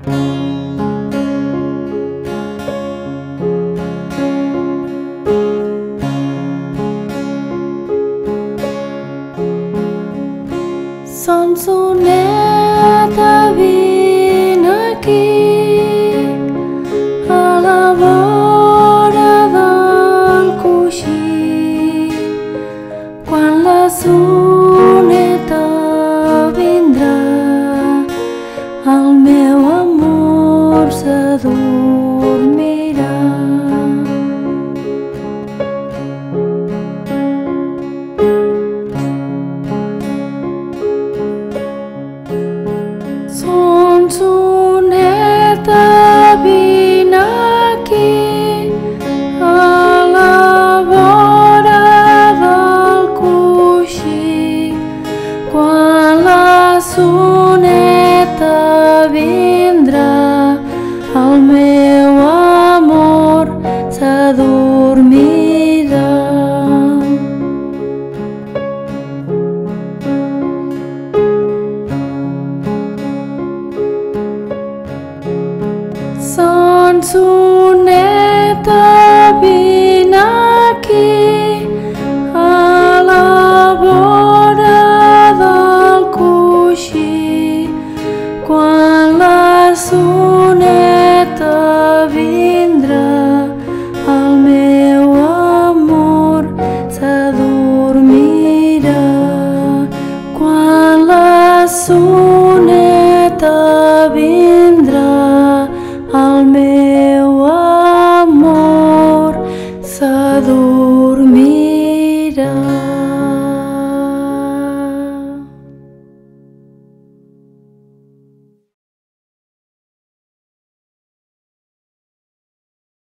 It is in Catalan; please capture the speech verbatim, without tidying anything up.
Sonsoneta vine aquí a la vora del coixí. Quan la soneta vindrà, el meu amor s'adormirà. Sonsoneta vine aquí a la vora del coixí. Quan la soneta vindrà, el meu amor s'adormirà. Sonsoneta vine aquí a la vora del coixí. Quan la soneta